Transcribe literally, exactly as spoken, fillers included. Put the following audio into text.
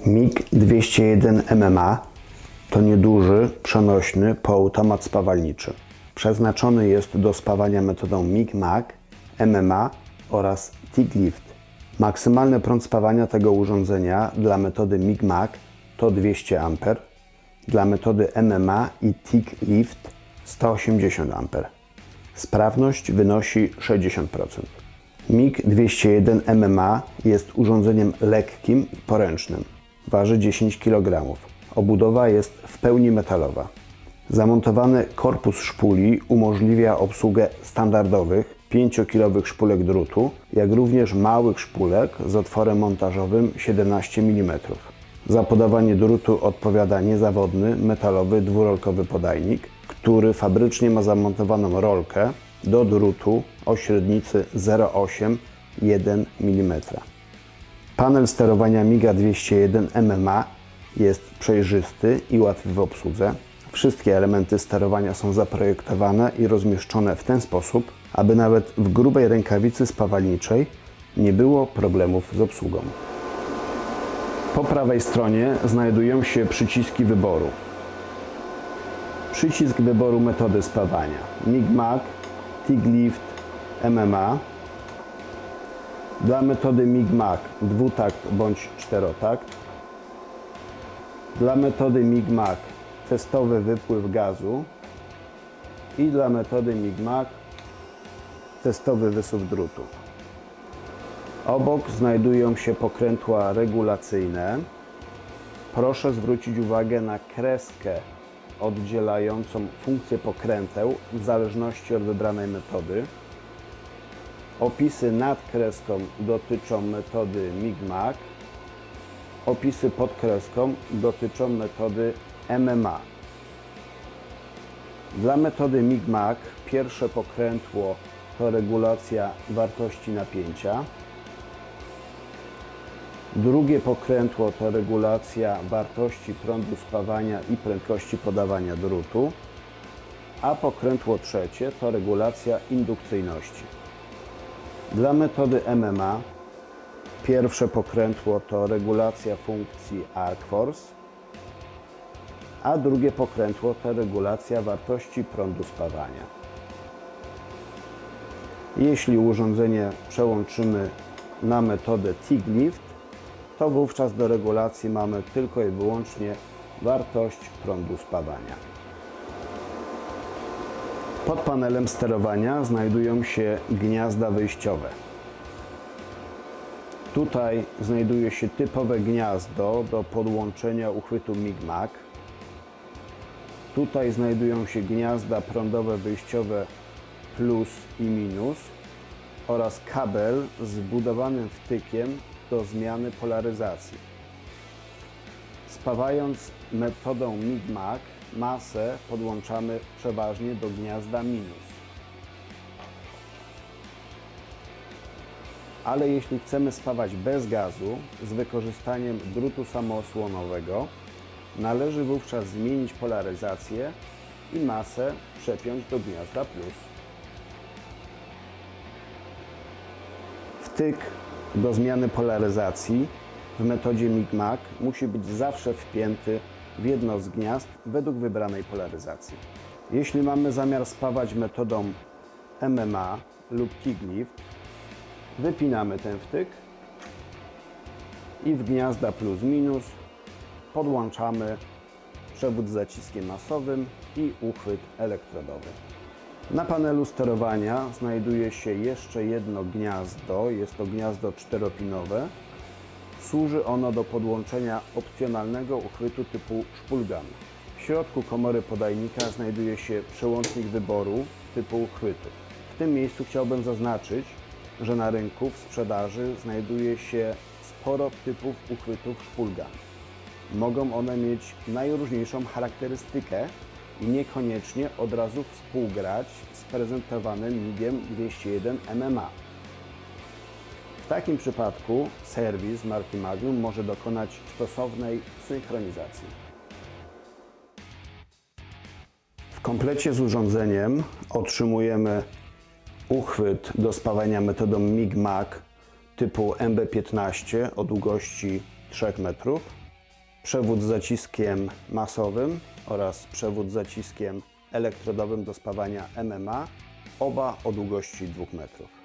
mig dwieście jeden M M A to nieduży, przenośny półautomat spawalniczy. Przeznaczony jest do spawania metodą mig-mag, M M A oraz TIG-Lift. Maksymalny prąd spawania tego urządzenia dla metody mig-mag to dwieście amperów, dla metody M M A i TIG-Lift sto osiemdziesiąt amperów. Sprawność wynosi sześćdziesiąt procent. mig dwieście jeden M M A jest urządzeniem lekkim i poręcznym. Waży dziesięć kilogramów. Obudowa jest w pełni metalowa. Zamontowany korpus szpuli umożliwia obsługę standardowych pięciokilowych szpulek drutu, jak również małych szpulek z otworem montażowym siedemnaście milimetrów. Za podawanie drutu odpowiada niezawodny, metalowy, dwurolkowy podajnik, który fabrycznie ma zamontowaną rolkę do drutu o średnicy zero przecinek osiem do jeden milimetra. Panel sterowania miga dwieście jeden M M A jest przejrzysty i łatwy w obsłudze. Wszystkie elementy sterowania są zaprojektowane i rozmieszczone w ten sposób, aby nawet w grubej rękawicy spawalniczej nie było problemów z obsługą. Po prawej stronie znajdują się przyciski wyboru. Przycisk wyboru metody spawania mig-mag, TIG-Lift, M M A. Dla metody mig-mag dwutakt bądź czterotakt. Dla metody mig-mag testowy wypływ gazu i dla metody mig-mag testowy wysuw drutu. Obok znajdują się pokrętła regulacyjne. Proszę zwrócić uwagę na kreskę oddzielającą funkcję pokręteł w zależności od wybranej metody. Opisy nad kreską dotyczą metody mig-mag. Opisy pod kreską dotyczą metody M M A. Dla metody mig-mag pierwsze pokrętło to regulacja wartości napięcia. Drugie pokrętło to regulacja wartości prądu spawania i prędkości podawania drutu. A pokrętło trzecie to regulacja indukcyjności. Dla metody M M A pierwsze pokrętło to regulacja funkcji Arc Force, a drugie pokrętło to regulacja wartości prądu spawania. Jeśli urządzenie przełączymy na metodę TIG-Lift, to wówczas do regulacji mamy tylko i wyłącznie wartość prądu spawania. Pod panelem sterowania znajdują się gniazda wyjściowe. Tutaj znajduje się typowe gniazdo do podłączenia uchwytu mig-mag. Tutaj znajdują się gniazda prądowe wyjściowe plus i minus oraz kabel z wbudowanym wtykiem do zmiany polaryzacji. Spawając metodą mig-mag masę podłączamy przeważnie do gniazda minus. Ale jeśli chcemy spawać bez gazu z wykorzystaniem drutu samoosłonowego, należy wówczas zmienić polaryzację i masę przepiąć do gniazda plus. Wtyk do zmiany polaryzacji w metodzie mig-mag musi być zawsze wpięty w jedno z gniazd według wybranej polaryzacji. Jeśli mamy zamiar spawać metodą M M A lub TIG-Lift, wypinamy ten wtyk i w gniazda plus-minus podłączamy przewód z zaciskiem masowym i uchwyt elektrodowy. Na panelu sterowania znajduje się jeszcze jedno gniazdo, jest to gniazdo czteropinowe. Służy ono do podłączenia opcjonalnego uchwytu typu szpulgan. W środku komory podajnika znajduje się przełącznik wyboru typu uchwytu. W tym miejscu chciałbym zaznaczyć, że na rynku w sprzedaży znajduje się sporo typów uchwytów szpulgan. Mogą one mieć najróżniejszą charakterystykę i niekoniecznie od razu współgrać z prezentowanym migiem dwieście jeden M M A. W takim przypadku serwis marki Magnum może dokonać stosownej synchronizacji. W komplecie z urządzeniem otrzymujemy uchwyt do spawania metodą mig-mag typu M B piętnaście o długości trzech metrów, przewód z zaciskiem masowym oraz przewód z zaciskiem elektrodowym do spawania M M A, oba o długości dwóch metrów.